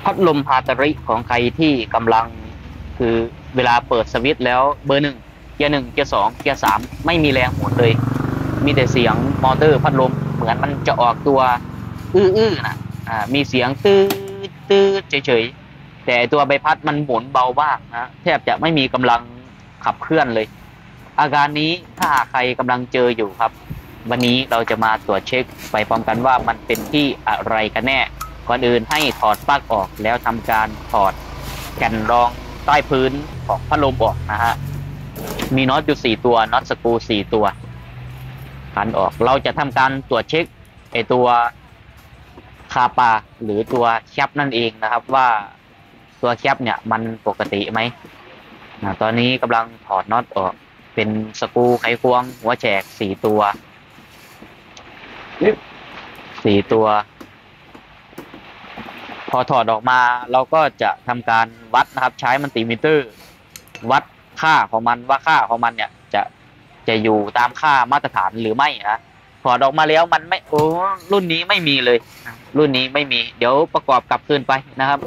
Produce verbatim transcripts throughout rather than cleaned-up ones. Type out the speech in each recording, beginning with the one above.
พัดลมฮาตาริของใครที่กำลังคือเวลาเปิดสวิตช์แล้วเบอร์หนึ่งเกียร์หนึ่งเกียร์สองเกียร์สามไม่มีแรงหมุนเลยมีแต่เสียงมอเตอร์พัดลมเหมือนมันจะออกตัวอื้อๆนะอ่ามีเสียงตื้อตื้อเฉยๆแต่ตัวใบพัดมันหมุนเบามากนะแทบจะไม่มีกำลังขับเคลื่อนเลยอาการนี้ถ้าใครกำลังเจออยู่ครับวันนี้เราจะมาตรวจเช็คไปพร้อมกันว่ามันเป็นที่อะไรกันแน่ก่อนอื่นให้ถอดปลั๊กออกแล้วทำการถอดแผ่นรองใต้พื้นของพัดลมออกนะฮะมีน็อตอยู่สี่ตัวน็อตสกรูสี่ตัวขันออกเราจะทำการตรวจเช็คไอตัวคาปาหรือตัวแคปนั่นเองนะครับว่าตัวแคปเนี่ยมันปกติไหมนะตอนนี้กำลังถอดน็อตออกเป็นสกรูไขควงหัวแฉกสี่ตัวสี่ตัวพอถอดออกมาเราก็จะทำการวัดนะครับใช้มัลติมิเตอร์วัดค่าของมันว่าค่าของมันเนี่ยจะจะอยู่ตามค่ามาตรฐานหรือไม่นะถอดออกมาแล้วมันไม่โอ้รุ่นนี้ไม่มีเลยรุ่นนี้ไม่มีเดี๋ยวประกอบกลับคืนไปนะครับ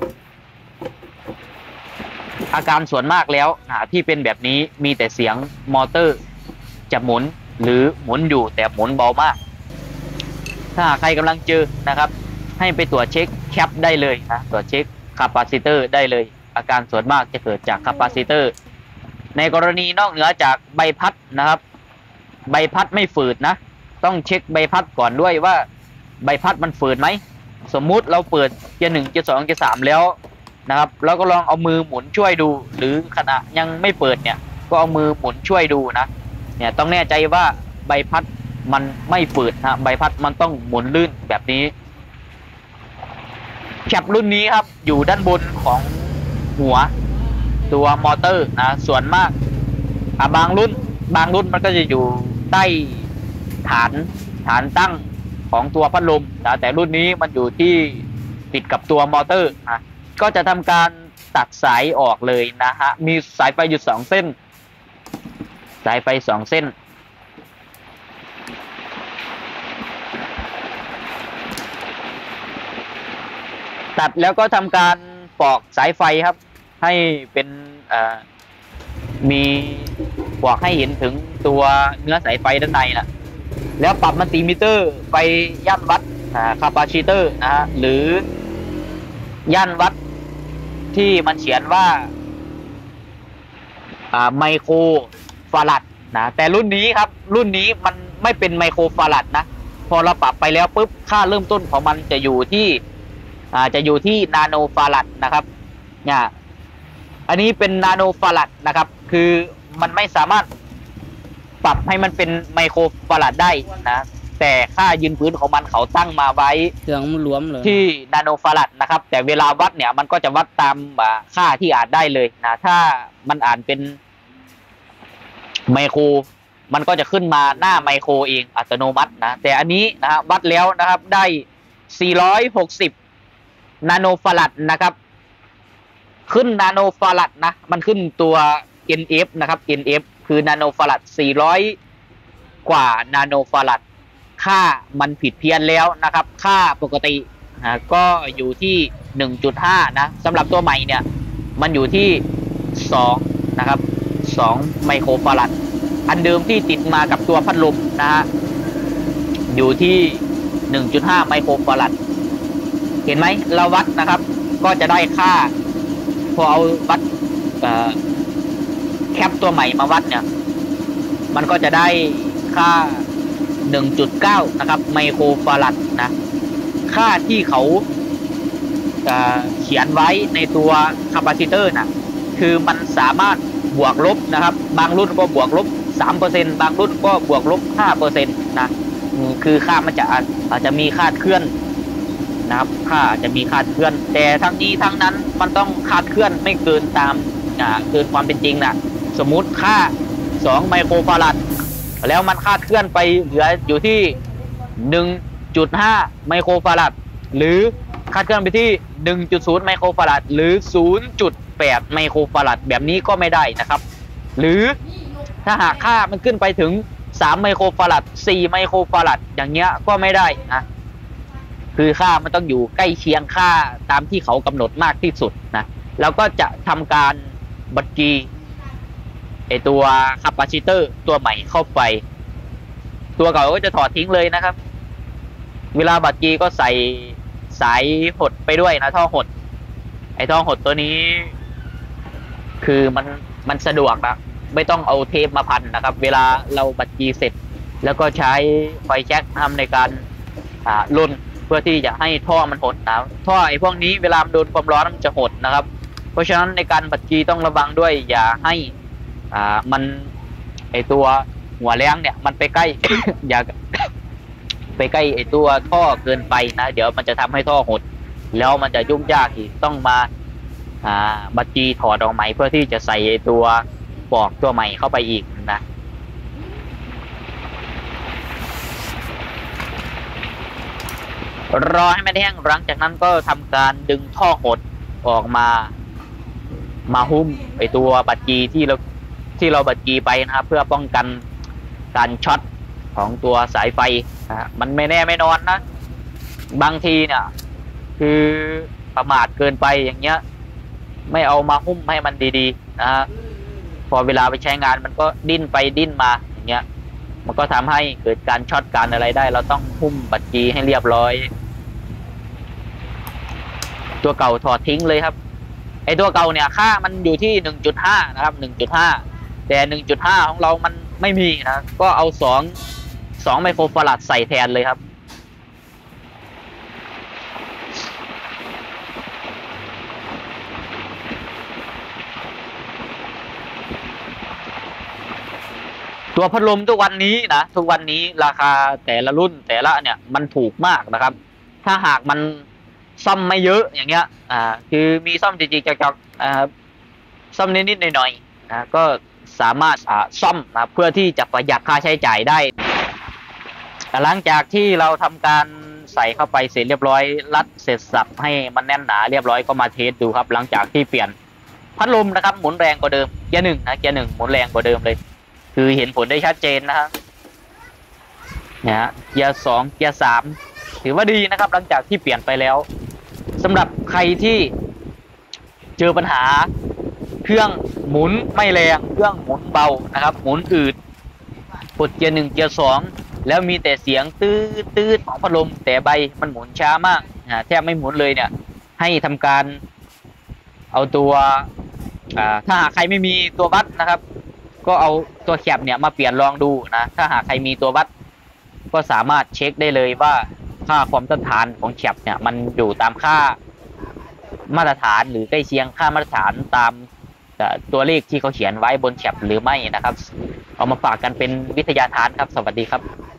อาการส่วนมากแล้วที่เป็นแบบนี้มีแต่เสียงมอเตอร์จะหมุนหรือหมุนอยู่แต่หมุนเบามากถ้าใครกำลังเจอนะครับให้ไปตรวจเช็คแคปได้เลยนะตรวจเช็คคาปาซิเตอร์ได้เลยอาการส่วนมากจะเกิดจากคาปาซิเตอร์ในกรณีนอกเหนือจากใบพัดนะครับใบพัดไม่ฝืดนะต้องเช็คใบพัดก่อนด้วยว่าใบพัดมันฝืดไหมสมมุติเราเปิดเกียร์หนึ่งเกียร์สองเกียร์สามแล้วนะครับแล้วก็ลองเอามือหมุนช่วยดูหรือขณะยังไม่เปิดเนี่ยก็เอามือหมุนช่วยดูนะเนี่ยต้องแน่ใจว่าใบพัดมันไม่ฝืดนะใบพัดมันต้องหมุนลื่นแบบนี้แคปรุ่นนี้ครับอยู่ด้านบนของหัวตัวมอเตอร์นะส่วนมากอ่ะบางรุ่นบางรุ่นมันก็จะอยู่ใต้ฐานฐานตั้งของตัวพัดลมนะแต่รุ่นนี้มันอยู่ที่ติดกับตัวมอเตอร์นะก็จะทำการตัดสายออกเลยนะฮะมีสายไฟอยู่สองเส้นสายไฟสองเส้นตัดแล้วก็ทำการปอกสายไฟครับให้เป็นมีปอกให้เห็นถึงตัวเนื้อสายไฟด้านในนะแล้วปรับมัลติมิเตอร์ไปย่านวัดคาปาซิเตอร์นะฮะหรือย่านวัดที่มันเขียนว่าไมโครฟารัดนะแต่รุ่นนี้ครับรุ่นนี้มันไม่เป็นไมโครฟารัดนะพอเราปรับไปแล้วปุ๊บค่าเริ่มต้นของมันจะอยู่ที่อ่าจะอยู่ที่นาโนฟารัดนะครับเนี่ยอันนี้เป็นนาโนฟารัดนะครับคือมันไม่สามารถปรับให้มันเป็นไมโครฟารัดได้นะแต่ค่ายืนพื้นของมันเขาตั้งมาไว้เครื่องมันรวมเลยที่นาโนฟารัดนะครับแต่เวลาวัดเนี่ยมันก็จะวัดตามค่าที่อ่านได้เลยนะถ้ามันอ่านเป็นไมโครมันก็จะขึ้นมาหน้าไมโครเองอัตโนมัตินะแต่อันนี้นะฮะวัดแล้วนะครับได้สี่ร้อยหกสิบนาโนฟารัดนะครับขึ้นนาโนฟารัดนะมันขึ้นตัว เอ็น เอฟ นะครับ เอ็น เอฟ คือนาโนฟารัดสี่ร้อยกว่านาโนฟารัดค่ามันผิดเพี้ยนแล้วนะครับค่าปกตินะก็อยู่ที่ หนึ่งจุดห้า นะสำหรับตัวใหม่เนี่ยมันอยู่ที่สองนะครับสองไมโครฟารัดอันเดิมที่ติดมากับตัวพัดลมนะฮะอยู่ที่ หนึ่งจุดห้า ไมโครฟารัดเห็นไหมเราวัดนะครับก็จะได้ค่าพอเอาวัดแคปตัวใหม่มาวัดเนี่ยมันก็จะได้ค่า หนึ่งจุดเก้า นะครับไมโครฟารัดนะค่าที่เขาเขียนไว้ในตัวคาปาซิเตอร์นะคือมันสามารถบวกลบนะครับบางรุ่นก็บวกลบ สามเปอร์เซ็นต์ บางรุ่นก็บวกลบ ห้าเปอร์เซ็นต์ นะคือค่ามันจะอาจจะมีคาดเคลื่อนนะครับค่าจะมีคาดเคลื่อนแต่ทั้งนี้ทั้งนั้นมันต้องคาดเคลื่อนไม่เกินตามเกินความเป็นจริงนะสมมุติค่าสองไมโครฟารัดแล้วมันคาดเคลื่อนไปเหลืออยู่ที่ หนึ่งจุดห้า ไมโครฟารัดหรือคาดเคลื่อนไปที่ หนึ่งจุดศูนย์ ไมโครฟารัดหรือ ศูนย์จุดแปด ไมโครฟารัดแบบนี้ก็ไม่ได้นะครับหรือถ้าหากค่ามันขึ้นไปถึงสามไมโครฟารัดสี่ไมโครฟารัดอย่างเงี้ยก็ไม่ได้นะคือค่ามันต้องอยู่ใกล้เคียงค่าตามที่เขากำหนดมากที่สุดนะแล้วก็จะทำการบัดกีไอตัวคาปาซิเตอร์ตัวใหม่เข้าไปตัวเก่าก็จะถอดทิ้งเลยนะครับเวลาบัดกีก็ใส่สายหดไปด้วยนะท่อหดไอท่อหดตัวนี้คือมันมันสะดวกนะไม่ต้องเอาเทปมาพันนะครับเวลาเราบัดกีเสร็จแล้วก็ใช้ไฟแช็กทำในการอ่าลุ่นเพื่อที่จะให้ท่อมันหดนะท่อไอพวกนี้เวลาโดนความร้อนมันจะหดนะครับเพราะฉะนั้นในการบัดกีต้องระวังด้วยอย่าให้อ่ามันไอตัวหัวแรงเนี่ยมันไปใกล้ อย่าไปใกล้ไอตัวท่อเกินไปนะเดี๋ยวมันจะทำให้ท่อหดแล้วมันจะยุ่งยากอีกต้องมาอ่าบัดกีถอดออกใหม่เพื่อที่จะใส่ไอตัวปอกตัวใหม่เข้าไปอีกนะรอให้มันแห้งหลังจากนั้นก็ทำการดึงท่อหดออกมามาหุ้มไอตัวบัดกีที่เราที่เราบัดกีไปนะครับเพื่อป้องกันการช็อตของตัวสายไฟนะมันไม่แน่ไม่นอนนะบางทีเนี่ยคือประมาทเกินไปอย่างเงี้ยไม่เอามาหุ้มให้มันดีๆนะฮะพอเวลาไปใช้งานมันก็ดิ้นไปดิ้นมาอย่างเงี้ยมันก็ทำให้เกิดการช็อตการอะไรได้เราต้องหุ้มบัดกีให้เรียบร้อยตัวเก่าถอดทิ้งเลยครับไอตัวเก่าเนี่ยค่ามันอยู่ที่ หนึ่งจุดห้า นะครับ หนึ่งจุดห้า แต่ หนึ่งจุดห้า ของเรามันไม่มีนะก็เอาสอง สองไมโครฟาราดใส่แทนเลยครับตัวพัดลมทุกวันนี้นะทุกวันนี้ราคาแต่ละรุ่นแต่ละเนี่ยมันถูกมากนะครับถ้าหากมันซ่อมไม่เยอะอย่างเงี้ยอ่าคือมีซ่อมจริงๆจักๆอ่าซ่อมนิดๆหน่อยๆนะก็สามารถอ่าซ่อมนะเพื่อที่จะประหยัดค่าใช้จ่ายได้หลังจากที่เราทำการใส่เข้าไปเสร็จเรียบร้อยรัดเสร็จสับให้มันแน่นหนาเรียบร้อยก็มาเทสดูครับหลังจากที่เปลี่ยนพัดลมนะครับหมุนแรงกว่าเดิมเกียร์หนึ่งนะเกียร์หนึ่งหมุนแรงกว่าเดิมเลยคือเห็นผลได้ชัดเจนนะครับเนี่ยเกียร์สองเกียร์สามถือว่าดีนะครับหลังจากที่เปลี่ยนไปแล้วสำหรับใครที่เจอปัญหาเครื่องหมุนไม่แรงเครื่องหมุนเบานะครับหมุนอืดกดเกียร์หนึ่งเกียร์สองแล้วมีแต่เสียงตื้อตื้อของพัดลมแต่ใบมันหมุนช้ามากนะแทบไม่หมุนเลยเนี่ยให้ทำการเอาตัวถ้าหากใครไม่มีตัววัดนะครับก็เอาตัวแคปเนี่ยมาเปลี่ยนลองดูนะถ้าหากใครมีตัววัดก็สามารถเช็คได้เลยว่าค่าความต้านทานของแคปเนี่ยมันอยู่ตามค่ามาตรฐานหรือใกล้เคียงค่ามาตรฐานตามตัวเลขที่เขาเขียนไว้บนแคปหรือไม่นะครับเอามาฝากกันเป็นวิทยาทานครับสวัสดีครับ